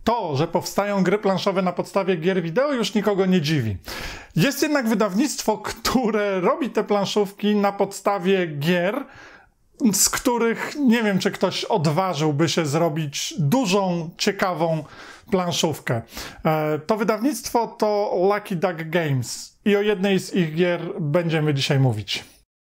To, że powstają gry planszowe na podstawie gier wideo, już nikogo nie dziwi. Jest jednak wydawnictwo, które robi te planszówki na podstawie gier, z których nie wiem, czy ktoś odważyłby się zrobić dużą, ciekawą planszówkę. To wydawnictwo to Lucky Duck Games i o jednej z ich gier będziemy dzisiaj mówić.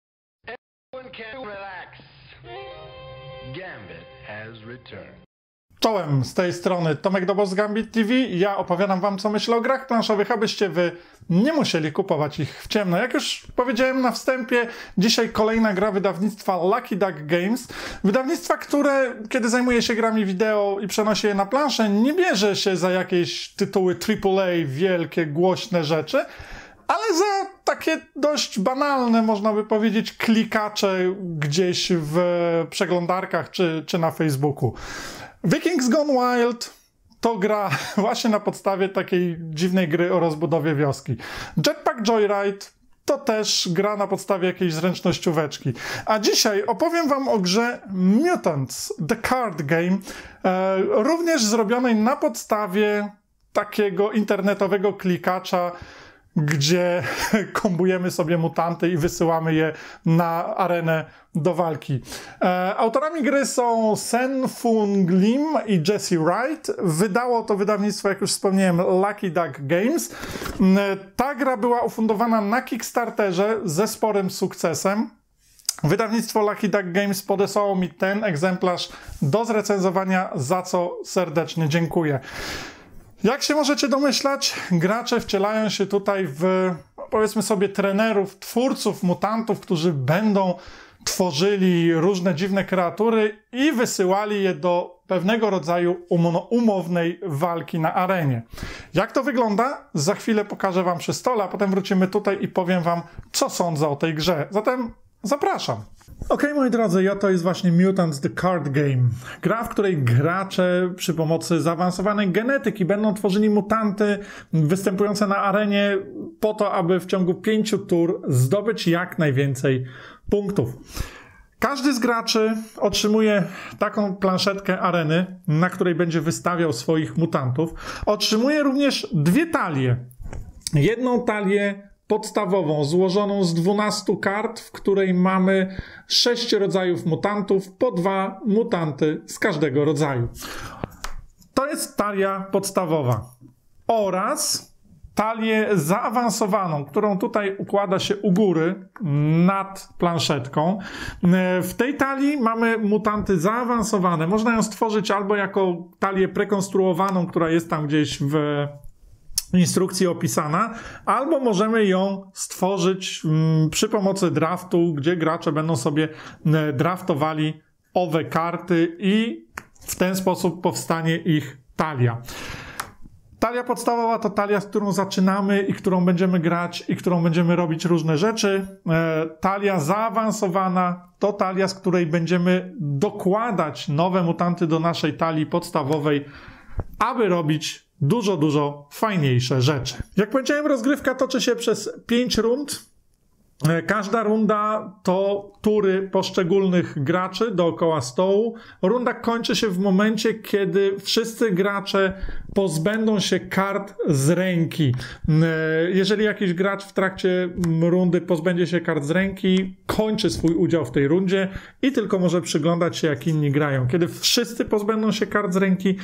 Czołem, z tej strony Tomek Dobos z Gambit TV. Ja opowiadam wam, co myślę o grach planszowych, abyście wy nie musieli kupować ich w ciemno. Jak już powiedziałem na wstępie, dzisiaj kolejna gra wydawnictwa Lucky Duck Games. Wydawnictwa, które, kiedy zajmuje się grami wideo i przenosi je na planszę, nie bierze się za jakieś tytuły AAA, wielkie, głośne rzeczy, ale za takie dość banalne, można by powiedzieć, klikacze gdzieś w przeglądarkach czy na Facebooku. Vikings Gone Wild to gra właśnie na podstawie takiej dziwnej gry o rozbudowie wioski. Jetpack Joyride to też gra na podstawie jakiejś zręcznościóweczki. A dzisiaj opowiem wam o grze Mutants The Card Game, również zrobionej na podstawie takiego internetowego klikacza, gdzie kombujemy sobie mutanty i wysyłamy je na arenę do walki. Autorami gry są Sen Foong Lim i Jesse Wright. Wydało to wydawnictwo, jak już wspomniałem, Lucky Duck Games. Ta gra była ufundowana na Kickstarterze ze sporym sukcesem. Wydawnictwo Lucky Duck Games podesłało mi ten egzemplarz do zrecenzowania, za co serdecznie dziękuję. Jak się możecie domyślać, gracze wcielają się tutaj w, powiedzmy sobie, trenerów, twórców mutantów, którzy będą tworzyli różne dziwne kreatury i wysyłali je do pewnego rodzaju umownej walki na arenie. Jak to wygląda? Za chwilę pokażę wam przy stole, a potem wrócimy tutaj i powiem wam, co sądzę o tej grze. Zatem zapraszam. Okej, moi drodzy, i oto jest właśnie Mutants The Card Game. Gra, w której gracze przy pomocy zaawansowanej genetyki będą tworzyli mutanty występujące na arenie po to, aby w ciągu 5 tur zdobyć jak najwięcej punktów. Każdy z graczy otrzymuje taką planszetkę areny, na której będzie wystawiał swoich mutantów. Otrzymuje również 2 talie. Jedną talię podstawową, złożoną z 12 kart, w której mamy 6 rodzajów mutantów, po 2 mutanty z każdego rodzaju. To jest talia podstawowa. Oraz talię zaawansowaną, którą tutaj układa się u góry nad planszetką. W tej talii mamy mutanty zaawansowane. Można ją stworzyć albo jako talię prekonstruowaną, która jest tam gdzieś w instrukcji opisana, albo możemy ją stworzyć przy pomocy draftu, gdzie gracze będą sobie draftowali owe karty i w ten sposób powstanie ich talia. Talia podstawowa to talia, z którą zaczynamy i którą będziemy grać i którą będziemy robić różne rzeczy. Talia zaawansowana to talia, z której będziemy dokładać nowe mutanty do naszej talii podstawowej, aby robić dużo fajniejsze rzeczy. Jak powiedziałem, rozgrywka toczy się przez 5 rund. Każda runda to tury poszczególnych graczy dookoła stołu. Runda kończy się w momencie, kiedy wszyscy gracze pozbędą się kart z ręki. Jeżeli jakiś gracz w trakcie rundy pozbędzie się kart z ręki, kończy swój udział w tej rundzie i tylko może przyglądać się, jak inni grają. Kiedy wszyscy pozbędą się kart z ręki,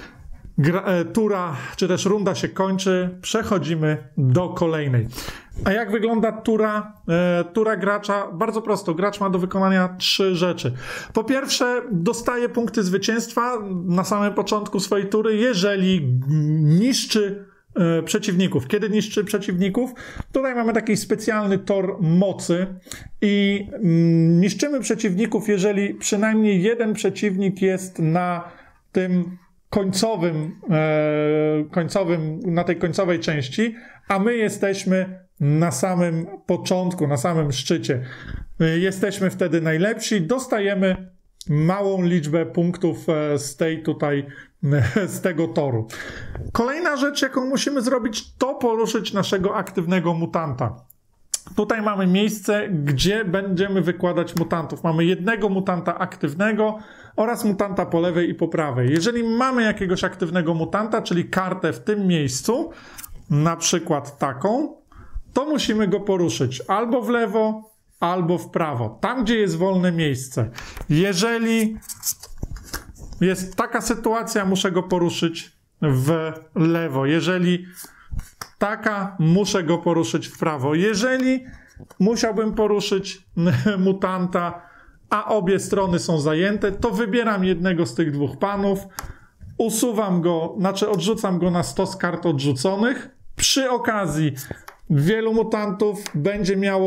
tura, czy też runda się kończy, przechodzimy do kolejnej. A jak wygląda tura gracza? Bardzo prosto. Gracz ma do wykonania 3 rzeczy. Po pierwsze, dostaje punkty zwycięstwa na samym początku swojej tury, jeżeli niszczy przeciwników. Kiedy niszczy przeciwników? Tutaj mamy taki specjalny tor mocy i niszczymy przeciwników, jeżeli przynajmniej jeden przeciwnik jest na tym na tej końcowej części, a my jesteśmy na samym początku, na samym szczycie. Jesteśmy wtedy najlepsi, dostajemy małą liczbę punktów z tego toru. Kolejna rzecz, jaką musimy zrobić, to poruszyć naszego aktywnego mutanta. tutaj mamy miejsce, gdzie będziemy wykładać mutantów. Mamy jednego mutanta aktywnego oraz mutanta po lewej i po prawej. Jeżeli mamy jakiegoś aktywnego mutanta, czyli kartę w tym miejscu, na przykład taką, to musimy go poruszyć albo w lewo, albo w prawo. Tam, gdzie jest wolne miejsce. Jeżeli jest taka sytuacja, muszę go poruszyć w lewo. Jeżeli taka, muszę go poruszyć w prawo. Jeżeli musiałbym poruszyć mutanta, a obie strony są zajęte, to wybieram jednego z tych dwóch panów, usuwam go, znaczy odrzucam go na stos kart odrzuconych. Przy okazji wielu mutantów będzie miało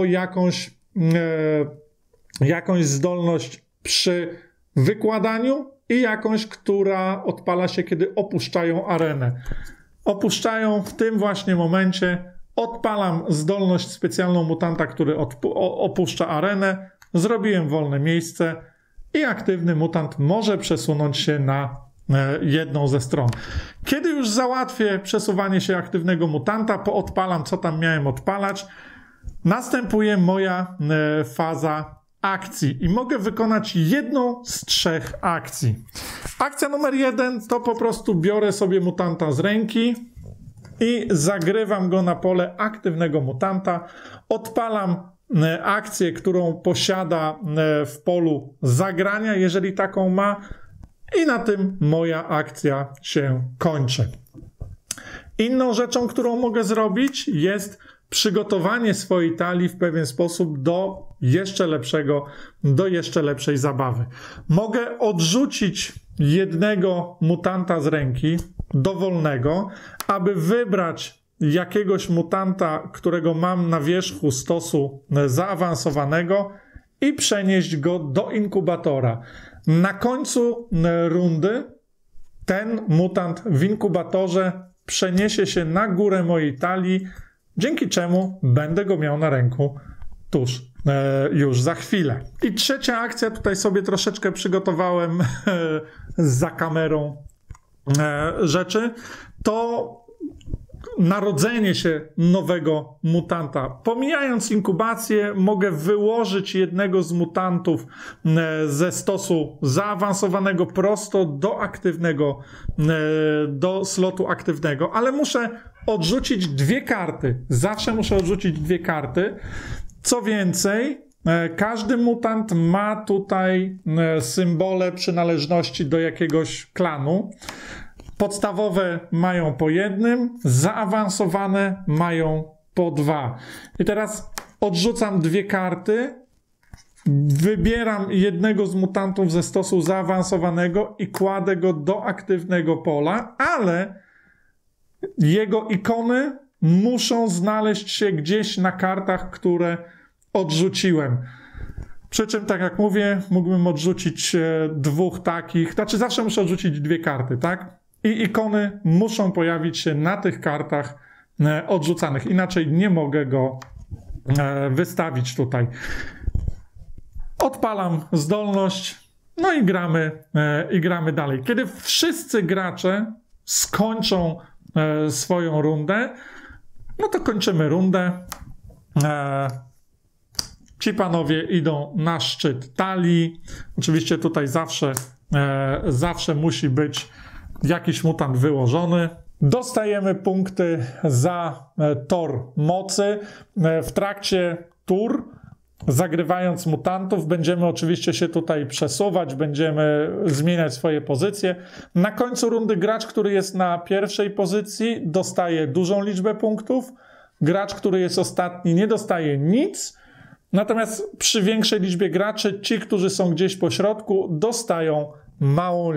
jakąś zdolność przy wykładaniu i jakąś, która odpala się, kiedy opuszczają arenę. Opuszczają w tym właśnie momencie, odpalam zdolność specjalną mutanta, który opuszcza arenę, zrobiłem wolne miejsce i aktywny mutant może przesunąć się na jedną ze stron. Kiedy już załatwię przesuwanie się aktywnego mutanta, poodpalam, co tam miałem odpalać, następuje moja faza akcji i mogę wykonać jedną z 3 akcji. Akcja numer 1 to po prostu biorę sobie mutanta z ręki i zagrywam go na pole aktywnego mutanta. Odpalam akcję, którą posiada w polu zagrania, jeżeli taką ma, i na tym moja akcja się kończy. Inną rzeczą, którą mogę zrobić, jest przygotowanie swojej talii w pewien sposób do jeszcze lepszej zabawy. Mogę odrzucić jednego mutanta z ręki, dowolnego, aby wybrać jakiegoś mutanta, którego mam na wierzchu stosu zaawansowanego i przenieść go do inkubatora. Na końcu rundy ten mutant w inkubatorze przeniesie się na górę mojej talii, dzięki czemu będę go miał na ręku już za chwilę. I trzecia akcja, tutaj sobie troszeczkę przygotowałem za kamerą rzeczy, to narodzenie się nowego mutanta. Pomijając inkubację, mogę wyłożyć jednego z mutantów ze stosu zaawansowanego prosto do slotu aktywnego, ale muszę odrzucić 2 karty. Zawsze muszę odrzucić 2 karty. Co więcej, każdy mutant ma tutaj symbole przynależności do jakiegoś klanu. Podstawowe mają po 1, zaawansowane mają po 2. I teraz odrzucam 2 karty, wybieram jednego z mutantów ze stosu zaawansowanego i kładę go do aktywnego pola, ale jego ikony muszą znaleźć się gdzieś na kartach, które odrzuciłem. Przy czym, tak jak mówię, mógłbym odrzucić 2 takich, znaczy zawsze muszę odrzucić 2 karty, tak? I ikony muszą pojawić się na tych kartach odrzucanych, inaczej nie mogę go wystawić tutaj. Odpalam zdolność, no i gramy dalej. Kiedy wszyscy gracze skończą swoją rundę, no to kończymy rundę. Ci panowie idą na szczyt talii. Oczywiście tutaj zawsze musi być jakiś mutant wyłożony. Dostajemy punkty za tor mocy. W trakcie tur, zagrywając mutantów, będziemy oczywiście się tutaj przesuwać, będziemy zmieniać swoje pozycje. Na końcu rundy gracz, który jest na pierwszej pozycji, dostaje dużą liczbę punktów. Gracz, który jest ostatni, nie dostaje nic. Natomiast przy większej liczbie graczy, ci, którzy są gdzieś po środku, dostają małą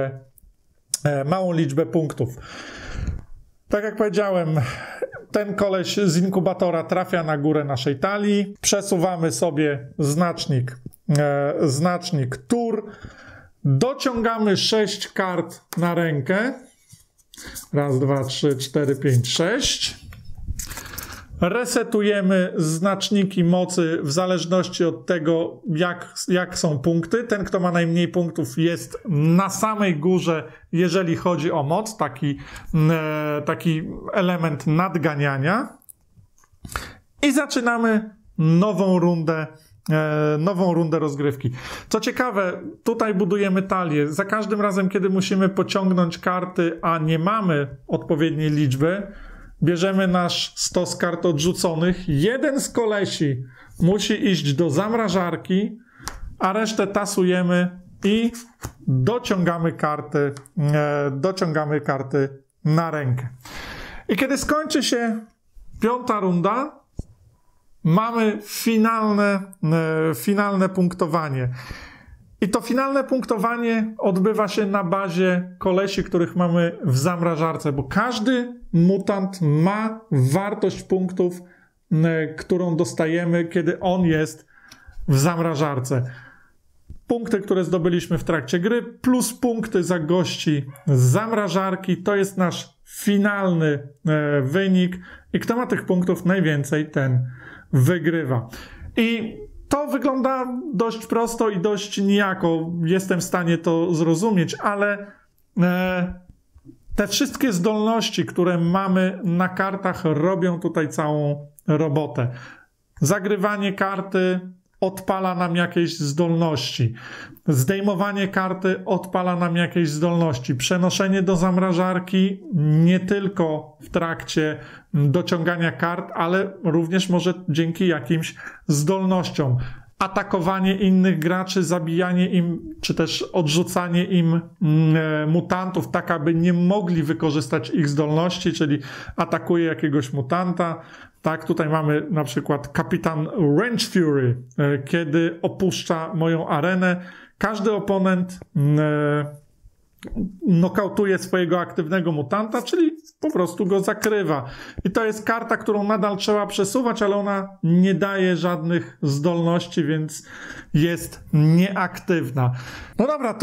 liczbę punktów. Tak jak powiedziałem, ten koleś z inkubatora trafia na górę naszej talii. Przesuwamy sobie znacznik tur. Dociągamy 6 kart na rękę. 1, 2, 3, 4, 5, 6. Resetujemy znaczniki mocy w zależności od tego, jak są punkty. Ten, kto ma najmniej punktów, jest na samej górze, jeżeli chodzi o moc, taki element nadganiania. i zaczynamy nową rundę rozgrywki. Co ciekawe, tutaj budujemy talię. Za każdym razem, kiedy musimy pociągnąć karty, a nie mamy odpowiedniej liczby, bierzemy nasz stos kart odrzuconych. Jeden z kolesi musi iść do zamrażarki, a resztę tasujemy i dociągamy karty na rękę. I kiedy skończy się 5. runda, mamy finalne punktowanie. I to finalne punktowanie odbywa się na bazie kolesi, których mamy w zamrażarce, bo każdy mutant ma wartość punktów, którą dostajemy, kiedy on jest w zamrażarce. Punkty, które zdobyliśmy w trakcie gry, plus punkty za gości z zamrażarki, to jest nasz finalny wynik i kto ma tych punktów najwięcej, ten wygrywa. I to wygląda dość prosto i dość nijako. Jestem w stanie to zrozumieć, ale te wszystkie zdolności, które mamy na kartach, robią tutaj całą robotę. Zagrywanie karty odpala nam jakieś zdolności. Zdejmowanie karty odpala nam jakieś zdolności. Przenoszenie do zamrażarki nie tylko w trakcie dociągania kart, ale również może dzięki jakimś zdolnościom. Atakowanie innych graczy, zabijanie im, czy też odrzucanie im mutantów, tak aby nie mogli wykorzystać ich zdolności, czyli atakuje jakiegoś mutanta. Tak, tutaj mamy na przykład kapitan Wrench Fury, kiedy opuszcza moją arenę. Każdy oponent nokautuje swojego aktywnego mutanta, czyli po prostu go zakrywa. I to jest karta, którą nadal trzeba przesuwać, ale ona nie daje żadnych zdolności, więc jest nieaktywna. No dobra,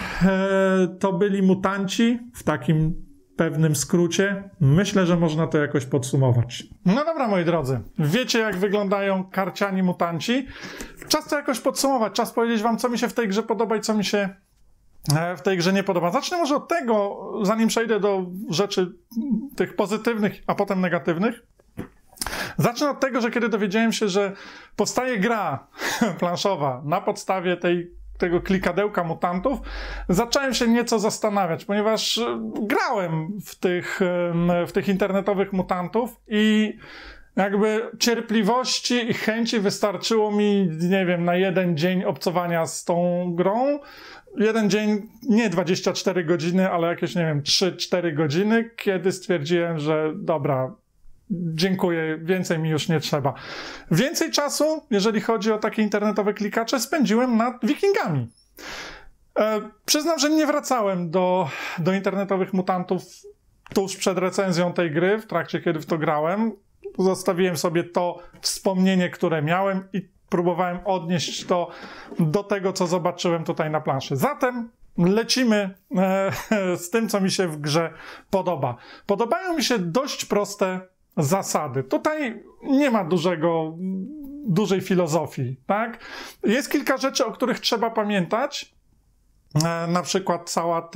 to byli mutanci w takim pewnym skrócie. Myślę, że można to jakoś podsumować. No dobra, moi drodzy. Wiecie, jak wyglądają karciani mutanci. Czas to jakoś podsumować. Czas powiedzieć wam, co mi się w tej grze podoba i co mi się w tej grze nie podoba. Zacznę może od tego, zanim przejdę do rzeczy tych pozytywnych, a potem negatywnych. Zacznę od tego, że kiedy dowiedziałem się, że powstaje gra planszowa na podstawie tego klikadełka mutantów, zacząłem się nieco zastanawiać, ponieważ grałem w tych internetowych mutantów i jakby cierpliwości i chęci wystarczyło mi, nie wiem, na jeden dzień obcowania z tą grą. Jeden dzień, nie 24 godziny, ale jakieś, nie wiem, 3-4 godziny, kiedy stwierdziłem, że dobra, dziękuję, więcej mi już nie trzeba. Więcej czasu, jeżeli chodzi o takie internetowe klikacze, spędziłem nad Wikingami. Przyznam, że nie wracałem do internetowych mutantów tuż przed recenzją tej gry, w trakcie kiedy w to grałem. Zostawiłem sobie to wspomnienie, które miałem i próbowałem odnieść to do tego, co zobaczyłem tutaj na planszy. Zatem lecimy z tym, co mi się w grze podoba. Podobają mi się dość proste zasady. Tutaj nie ma dużej filozofii, tak? Jest kilka rzeczy, o których trzeba pamiętać. Na przykład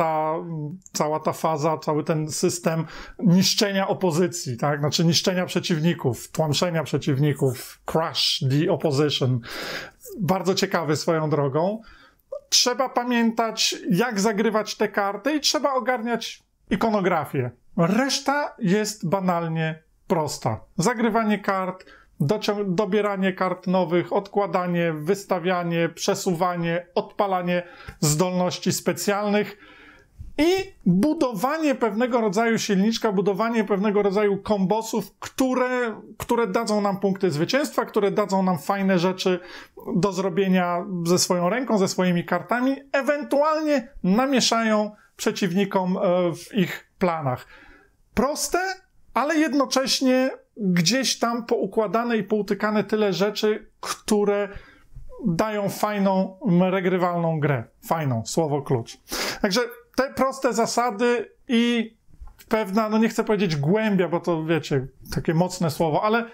cała ta faza, cały ten system niszczenia opozycji, tak? Znaczy niszczenia przeciwników, tłamszenia przeciwników, crush the opposition. Bardzo ciekawy swoją drogą. Trzeba pamiętać, jak zagrywać te karty i trzeba ogarniać ikonografię. Reszta jest banalnie prosta. Zagrywanie kart, dobieranie kart nowych, odkładanie, wystawianie, przesuwanie, odpalanie zdolności specjalnych i budowanie pewnego rodzaju silniczka, budowanie pewnego rodzaju kombosów, które dadzą nam punkty zwycięstwa, które dadzą nam fajne rzeczy do zrobienia ze swoją ręką, ze swoimi kartami, ewentualnie namieszają przeciwnikom w ich planach. Proste, ale jednocześnie gdzieś tam poukładane i poutykane tyle rzeczy, które dają fajną, regrywalną grę. Fajną, słowo klucz. Także te proste zasady i pewna, no nie chcę powiedzieć głębia, bo to wiecie, takie mocne słowo, ale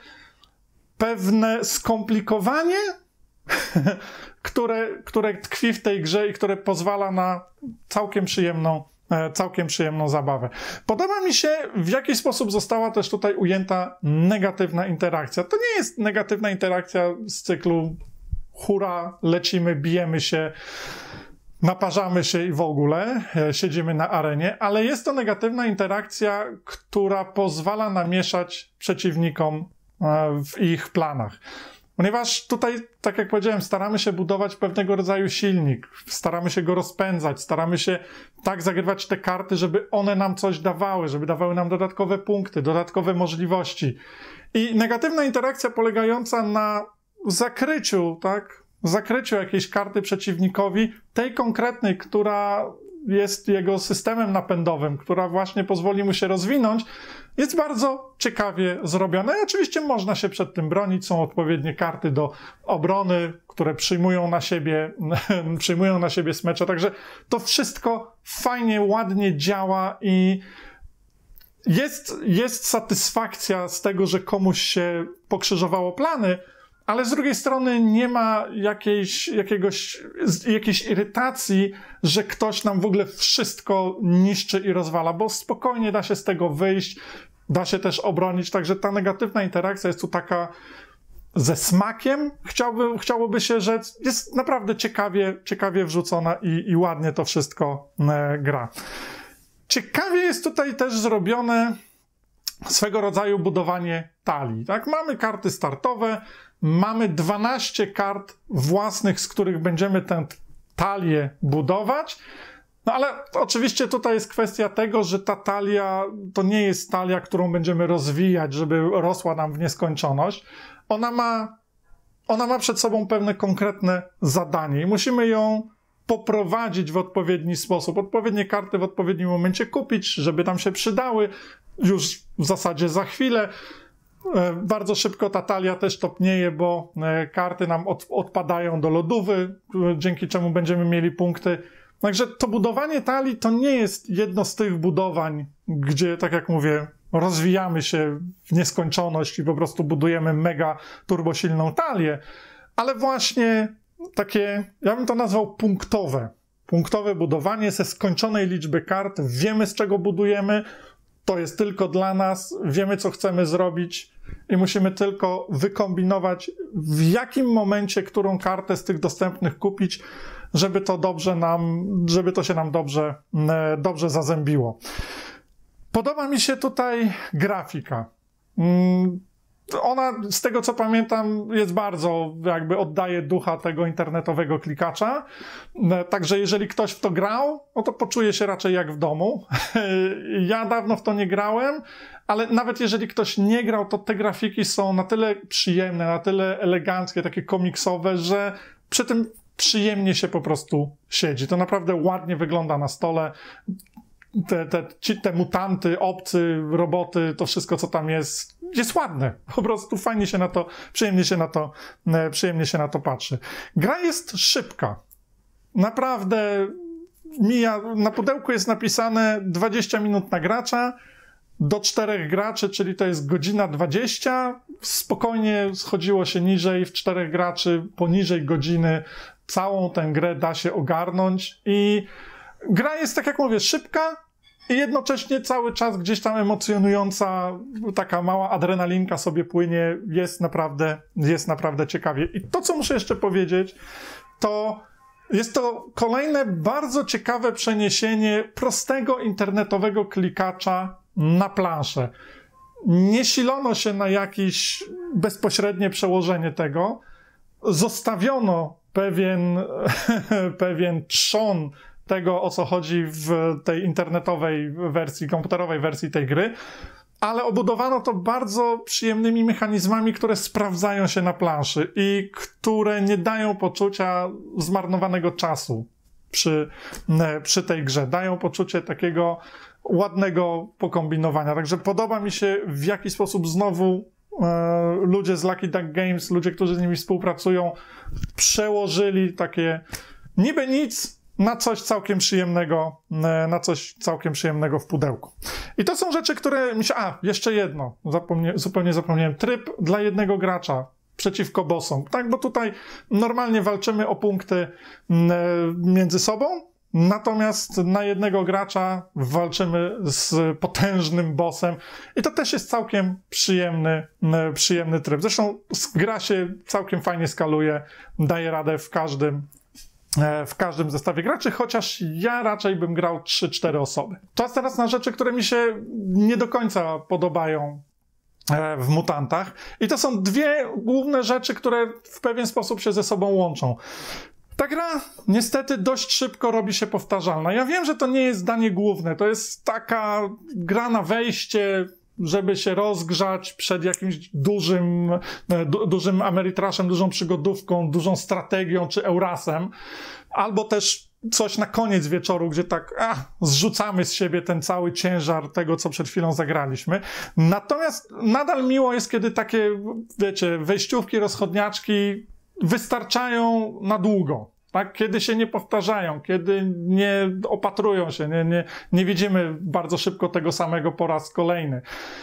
pewne skomplikowanie, które tkwi w tej grze i które pozwala na całkiem przyjemną całkiem przyjemną zabawę. Podoba mi się, w jaki sposób została też tutaj ujęta negatywna interakcja. To nie jest negatywna interakcja z cyklu hura, lecimy, bijemy się, naparzamy się i w ogóle siedzimy na arenie, ale jest to negatywna interakcja, która pozwala namieszać przeciwnikom w ich planach. Ponieważ tutaj, tak jak powiedziałem, staramy się budować pewnego rodzaju silnik, staramy się go rozpędzać, staramy się tak zagrywać te karty, żeby one nam coś dawały, żeby dawały nam dodatkowe punkty, dodatkowe możliwości. I negatywna interakcja polegająca na zakryciu, tak? Zakryciu jakiejś karty przeciwnikowi, tej konkretnej, która jest jego systemem napędowym, która właśnie pozwoli mu się rozwinąć, jest bardzo ciekawie zrobiona. I oczywiście można się przed tym bronić, są odpowiednie karty do obrony, które przyjmują na siebie smecze, także to wszystko fajnie, ładnie działa i jest satysfakcja z tego, że komuś się pokrzyżowało plany, ale z drugiej strony nie ma jakiejś irytacji, że ktoś nam w ogóle wszystko niszczy i rozwala, bo spokojnie da się z tego wyjść, da się też obronić, także ta negatywna interakcja jest tu taka ze smakiem, chciałoby się rzec, jest naprawdę ciekawie wrzucona i ładnie to wszystko gra. Ciekawie jest tutaj też zrobione swego rodzaju budowanie talii, tak? Mamy karty startowe, mamy 12 kart własnych, z których będziemy tę talię budować, no ale oczywiście tutaj jest kwestia tego, że ta talia to nie jest talia, którą będziemy rozwijać, żeby rosła nam w nieskończoność. Ona ma przed sobą pewne konkretne zadanie i musimy ją poprowadzić w odpowiedni sposób, odpowiednie karty w odpowiednim momencie kupić, żeby nam się przydały już w zasadzie za chwilę. Bardzo szybko ta talia też topnieje, bo karty nam odpadają do lodówy, dzięki czemu będziemy mieli punkty. Także to budowanie talii to nie jest jedno z tych budowań, gdzie, tak jak mówię, rozwijamy się w nieskończoność i po prostu budujemy mega turbosilną talię, ale właśnie takie, ja bym to nazwał punktowe budowanie ze skończonej liczby kart, wiemy z czego budujemy, to jest tylko dla nas, wiemy co chcemy zrobić i musimy tylko wykombinować, w jakim momencie którą kartę z tych dostępnych kupić, żeby to się nam dobrze zazębiło. Podoba mi się tutaj grafika. Ona, z tego co pamiętam, jest bardzo, jakby oddaje ducha tego internetowego klikacza. Także jeżeli ktoś w to grał, no to poczuje się raczej jak w domu. Ja dawno w to nie grałem, ale nawet jeżeli ktoś nie grał, to te grafiki są na tyle przyjemne, na tyle eleganckie, takie komiksowe, że przy tym przyjemnie się po prostu siedzi. To naprawdę ładnie wygląda na stole. Te mutanty, obcy, roboty, to wszystko, co tam jest ładne. Po prostu fajnie się na to, przyjemnie się na to patrzy. Gra jest szybka. Naprawdę na pudełku jest napisane 20 minut na gracza, do 4 graczy, czyli to jest godzina 20. Spokojnie schodziło się niżej, w 4 graczy, poniżej godziny całą tę grę da się ogarnąć i gra jest, tak jak mówię, szybka i jednocześnie cały czas gdzieś tam emocjonująca, taka mała adrenalinka sobie płynie, jest naprawdę ciekawie. I to, co muszę jeszcze powiedzieć, to jest to kolejne bardzo ciekawe przeniesienie prostego internetowego klikacza na planszę. Nie silono się na jakieś bezpośrednie przełożenie tego. Zostawiono pewien trzon tego, o co chodzi w tej internetowej wersji, komputerowej wersji tej gry, ale obudowano to bardzo przyjemnymi mechanizmami, które sprawdzają się na planszy i które nie dają poczucia zmarnowanego czasu przy tej grze. Dają poczucie takiego ładnego pokombinowania. Także podoba mi się, w jaki sposób znowu ludzie z Lucky Duck Games, ludzie, którzy z nimi współpracują, przełożyli takie niby nic na coś całkiem przyjemnego w pudełku. I to są rzeczy, które mi się... jeszcze jedno. Zupełnie zapomniałem. Tryb dla jednego gracza przeciwko bossom. Tak, bo tutaj normalnie walczymy o punkty między sobą natomiast na jednego gracza walczymy z potężnym bossem i to też jest całkiem przyjemny tryb. Zresztą gra się całkiem fajnie skaluje, daje radę w każdym zestawie graczy, chociaż ja raczej bym grał 3-4 osoby. Czas teraz na rzeczy, które mi się nie do końca podobają w Mutantach. I to są dwie główne rzeczy, które w pewien sposób się ze sobą łączą. Ta gra niestety dość szybko robi się powtarzalna. Ja wiem, że to nie jest danie główne, to jest taka gra na wejście, żeby się rozgrzać przed jakimś dużym Ameritraszem, dużą przygodówką, dużą strategią czy Eurasem, albo też coś na koniec wieczoru, gdzie tak zrzucamy z siebie ten cały ciężar tego, co przed chwilą zagraliśmy. Natomiast nadal miło jest, kiedy takie, wiecie, wejściówki, rozchodniaczki wystarczają na długo. Tak? Kiedy się nie powtarzają, kiedy nie opatrują się, nie widzimy bardzo szybko tego samego po raz kolejny.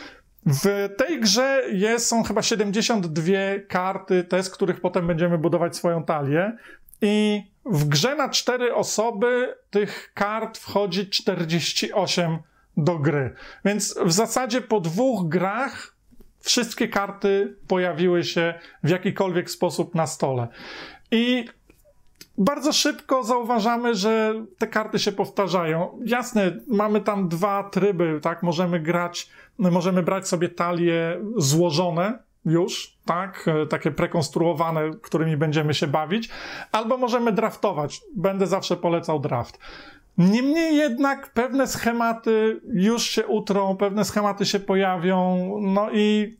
W tej grze są chyba 72 karty, te, z których potem będziemy budować swoją talię. I w grze na 4 osoby tych kart wchodzi 48 do gry. Więc w zasadzie po 2 grach wszystkie karty pojawiły się w jakikolwiek sposób na stole. I bardzo szybko zauważamy, że te karty się powtarzają. Jasne, mamy tam 2 tryby, tak? Możemy brać sobie talie złożone już, tak? Takie prekonstruowane, którymi będziemy się bawić, albo możemy draftować. Będę zawsze polecał draft. Niemniej jednak pewne schematy już się utrą, pewne schematy się pojawią, no i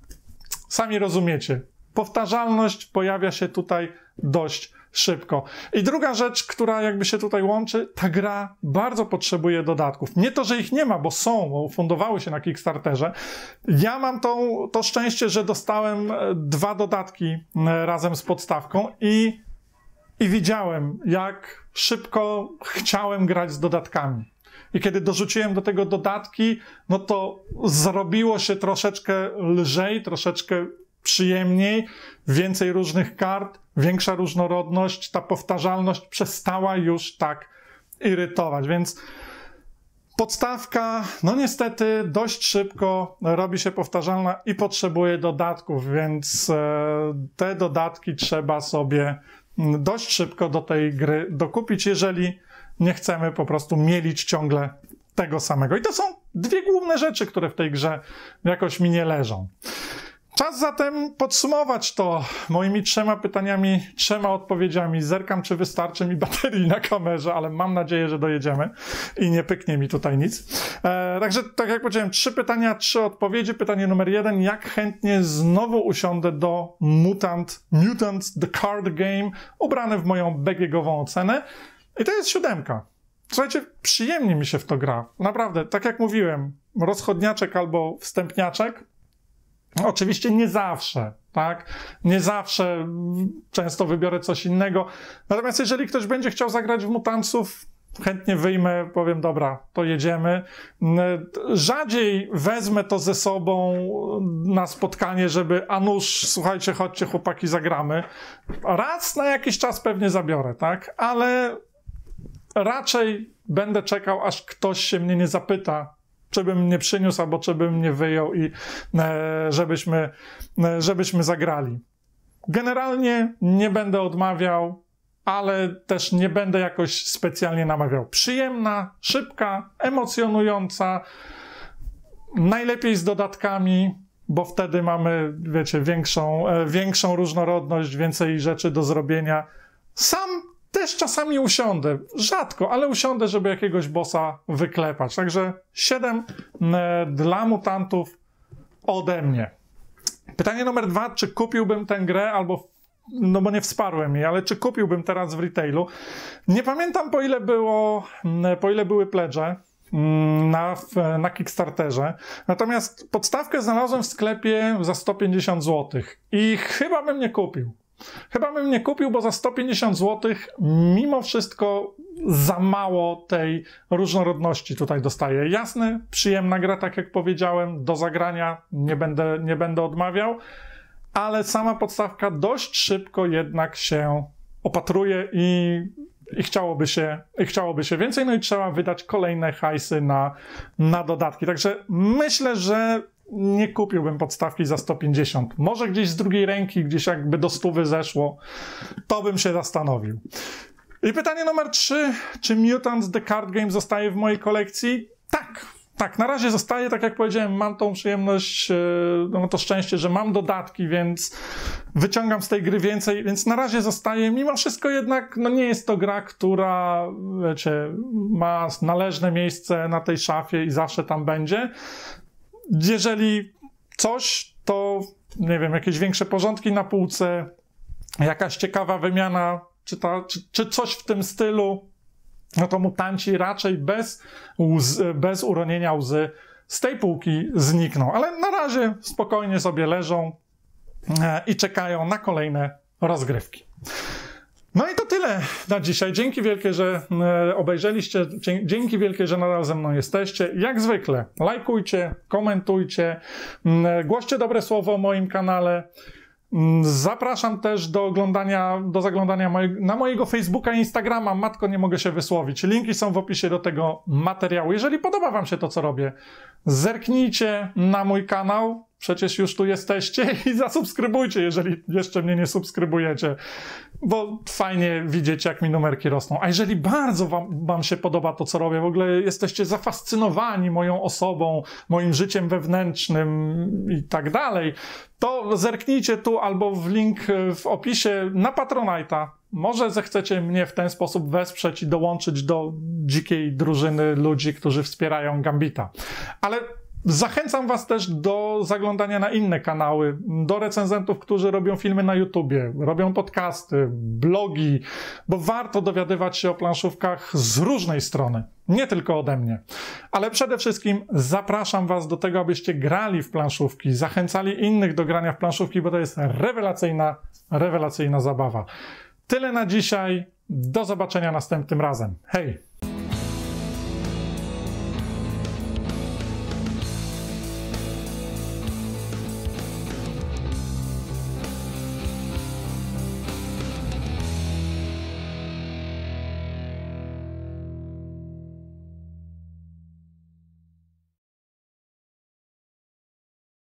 sami rozumiecie. Powtarzalność pojawia się tutaj dość szybko. I druga rzecz, która jakby się tutaj łączy, ta gra bardzo potrzebuje dodatków. Nie to, że ich nie ma, bo są, bo fundowały się na Kickstarterze. Ja mam to szczęście, że dostałem 2 dodatki razem z podstawką i widziałem, jak szybko chciałem grać z dodatkami. I kiedy dorzuciłem do tego dodatki, no to zrobiło się troszeczkę lżej, troszeczkę przyjemniej, więcej różnych kart, większa różnorodność, ta powtarzalność przestała już tak irytować, więc podstawka, no niestety dość szybko robi się powtarzalna i potrzebuje dodatków, więc te dodatki trzeba sobie dość szybko do tej gry dokupić, jeżeli nie chcemy po prostu mielić ciągle tego samego. I to są 2 główne rzeczy, które w tej grze jakoś mi nie leżą. Czas zatem podsumować to moimi 3 pytaniami, 3 odpowiedziami. Zerkam, czy wystarczy mi baterii na kamerze, ale mam nadzieję, że dojedziemy i nie pyknie mi tutaj nic. Także, tak jak powiedziałem, 3 pytania, 3 odpowiedzi. Pytanie numer 1. Jak chętnie znowu usiądę do Mutant The Card Game, ubrany w moją BGG-ową ocenę. I to jest 7. Słuchajcie, przyjemnie mi się w to gra. Naprawdę, tak jak mówiłem, rozchodniaczek albo wstępniaczek. Oczywiście nie zawsze, tak? Nie zawsze, często wybiorę coś innego. Natomiast jeżeli ktoś będzie chciał zagrać w Mutantsów, chętnie wyjmę, powiem, dobra, to jedziemy. Rzadziej wezmę to ze sobą na spotkanie, żeby a nuż, słuchajcie, chodźcie chłopaki, zagramy. Raz na jakiś czas pewnie zabiorę, tak? Ale raczej będę czekał, aż ktoś się mnie nie zapyta, czy bym nie przyniósł, albo czy bym nie wyjął i żebyśmy zagrali. Generalnie nie będę odmawiał, ale też nie będę jakoś specjalnie namawiał. Przyjemna, szybka, emocjonująca, najlepiej z dodatkami, bo wtedy mamy, wiecie, większą różnorodność, więcej rzeczy do zrobienia. Sam też czasami usiądę, rzadko, ale usiądę, żeby jakiegoś bossa wyklepać. Także 7 dla Mutantów ode mnie. Pytanie numer 2, czy kupiłbym tę grę, albo, no bo nie wsparłem jej, ale czy kupiłbym teraz w retailu? Nie pamiętam, po ile były pledże na Kickstarterze. Natomiast podstawkę znalazłem w sklepie za 150 zł i chyba bym nie kupił. Bo za 150 zł mimo wszystko za mało tej różnorodności tutaj dostaję. Jasne, przyjemna gra, tak jak powiedziałem, do zagrania nie będę odmawiał, ale sama podstawka dość szybko jednak się opatruje i i chciałoby się więcej, no i trzeba wydać kolejne hajsy na dodatki. Także myślę, że nie kupiłbym podstawki za 150. Może gdzieś z drugiej ręki, gdzieś jakby do 100 zeszło, to bym się zastanowił. I pytanie numer 3. Czy Mutants The Card Game zostaje w mojej kolekcji? Tak, na razie zostaje, tak jak powiedziałem, mam tą przyjemność, no to szczęście, że mam dodatki, więc wyciągam z tej gry więcej, więc na razie zostaje. Mimo wszystko jednak, no nie jest to gra, która, wiecie, ma należne miejsce na tej szafie i zawsze tam będzie. Jeżeli coś, to nie wiem, jakieś większe porządki na półce, jakaś ciekawa wymiana, czy coś w tym stylu, no to mutanci raczej bez uronienia łzy z tej półki znikną. Ale na razie spokojnie sobie leżą i czekają na kolejne rozgrywki. No i to tyle na dzisiaj. Dzięki wielkie, że obejrzeliście. Dzięki wielkie, że nadal ze mną jesteście. Jak zwykle lajkujcie, komentujcie, głoście dobre słowo o moim kanale. Zapraszam też do zaglądania na mojego Facebooka i Instagrama. Matko, nie mogę się wysłowić. Linki są w opisie do tego materiału. Jeżeli podoba wam się to, co robię, zerknijcie na mój kanał. Przecież już tu jesteście i zasubskrybujcie, jeżeli jeszcze mnie nie subskrybujecie, bo fajnie widzieć, jak mi numerki rosną. A jeżeli bardzo wam się podoba to, co robię, w ogóle jesteście zafascynowani moją osobą, moim życiem wewnętrznym i tak dalej, to zerknijcie tu albo w link w opisie na Patronite'a. Może zechcecie mnie w ten sposób wesprzeć i dołączyć do dzikiej drużyny ludzi, którzy wspierają Gambita. Ale zachęcam was też do zaglądania na inne kanały, do recenzentów, którzy robią filmy na YouTubie, robią podcasty, blogi, bo warto dowiadywać się o planszówkach z różnej strony, nie tylko ode mnie. Ale przede wszystkim zapraszam was do tego, abyście grali w planszówki, zachęcali innych do grania w planszówki, bo to jest rewelacyjna zabawa. Tyle na dzisiaj, do zobaczenia następnym razem. Hej!